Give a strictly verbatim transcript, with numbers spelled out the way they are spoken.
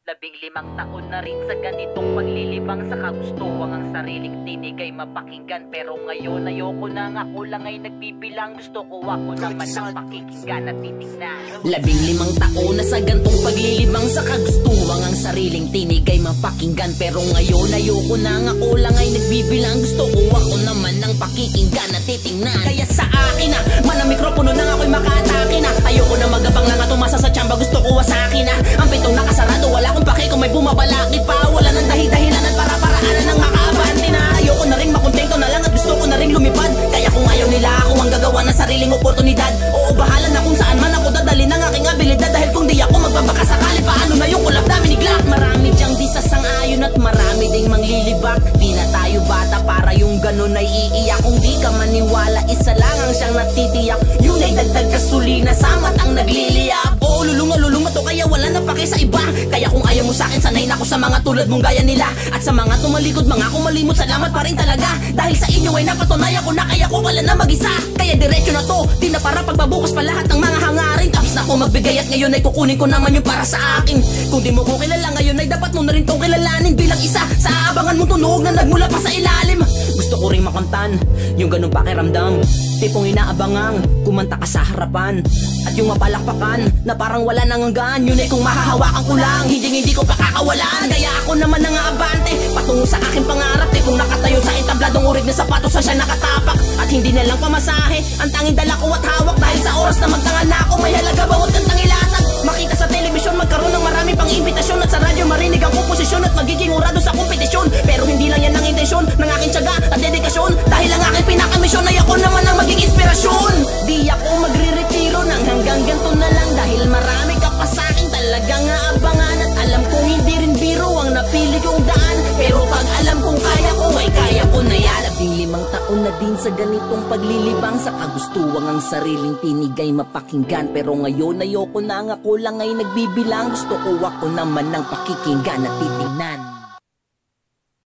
Labing limang taon na rin sa ganitong paglilibang sa kagustuhan ang sariling tinig ay mapakinggan. Pero ngayon ayoko na nga, ako lang ay nagbibilang. Gusto ko ako naman ang pakikinggan at titignan. Labing limang taon na sa gantong paglilibang sa kagustuhan ang sariling tinig ay mapakinggan. Pero ngayon ayoko na nga, ako lang ay nagbibilang. Gusto ko ako naman ang pakikinggan at titignan. Kaya sa akin na, man ang mikropono nang ako'y makaatake na. Ayoko na magabang lang at umasa sa tsamba, gusto ko wasakin na. Ang pitong nakasarado, wala akong pake kung may bumabalakid pa. Wala nang dahi-dahilan at para-paraanan ng makaabante na. Ayoko na rin makontento na lang at gusto ko na rin lumipad. Kaya kung ayaw nila ako ang gagawa ng sariling oportunidad, oo, bahala na kung saan man ako dadalhin ng aking abilidad. Dahil kung di ako magbabakasakali, paano na yung kulab namin iglak? Marami diyang di sasang-ayon at marami ding manglilibak. Di na tayo bata para yung ganun ay iiyak. Kung di ka maniwala, isa lang ang siyang natitiyak. Yun ay dagdag kasulina sa matang nagliliyap. Oo, lulunga lulunga to kaya wala na pake sa iba. Kaya kung ayaw mo sa'kin, sanayin ako sa mga tulad mong gaya nila. At sa mga tumalikod, mga kumalimot, salamat pa rin talaga. Dahil sa inyo ay napatunayan ko na kaya ko pala na mag-isa. Kaya diretso na to, di na para pagbabukas pa lahat ng mga hangarin. Tapos na ako magbigay at ngayon ay kukunin ko naman yung para sa akin. Kung di mo ko kilala ngayon ay dapat mo na rin tong kilalanin bilang isa sa aabangan mong tunog na nagmula pa sa ilalim. Gusto ko ring makantan yung ganun pakiramdam, tipong inaabangang kumanta ka sa harapan. At yung mapalakpakan na parang wala nang hanggan, yun ay kung mahahawakan ko lang, hindi hindi ko pakakawalan. Kaya ako naman ang aabante patungo sa aking pangarap. Tipong nakatayo sa entabladong urig na sapatos sa siya nakatapak. At hindi na lang pamasahe ang tanging dala ko at hawak. Dahil sa oras na magtanga na ako, may halaga bawat kantang ilatag. Makita sa telebisyon, magkaroon ng marami pang imbitasyon. At sa radyo marinig ang komposisyon at magiging urado sa kompetisyon. Pero hindi lang yan ang intensyon ng aking tiyaga at dedikasyon. Dahil ang aking pinakamisyon ay ako naman ang maging inspirasyon. Di ako magre-retiro nang hanggang ganito na lang. Dahil marami ka pa sa'kin talagang aabangan. At alam kong hindi rin biro ang napili kong daan. Pero pag alam kong kaya ko ay kaya ko na yan. Labing limang taon na din sa ganitong paglilibang sa kagustuhan ang sariling tinig ay mapakinggan. Pero ngayon ayoko na nga, ako lang ay nagbibilang. Gusto ko ako naman ang pakikinggan at titignan.